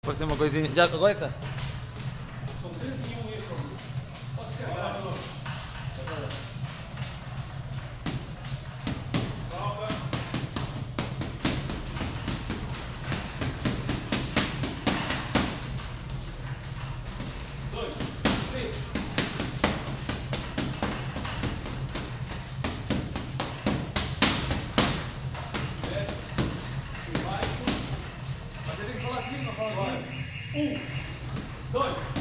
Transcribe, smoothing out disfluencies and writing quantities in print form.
Pode ser uma coisinha. Já aguenta? São 3 e 1 esse. Pode ser. Mas ele tem que falar aqui, não fala agora. 1, 2.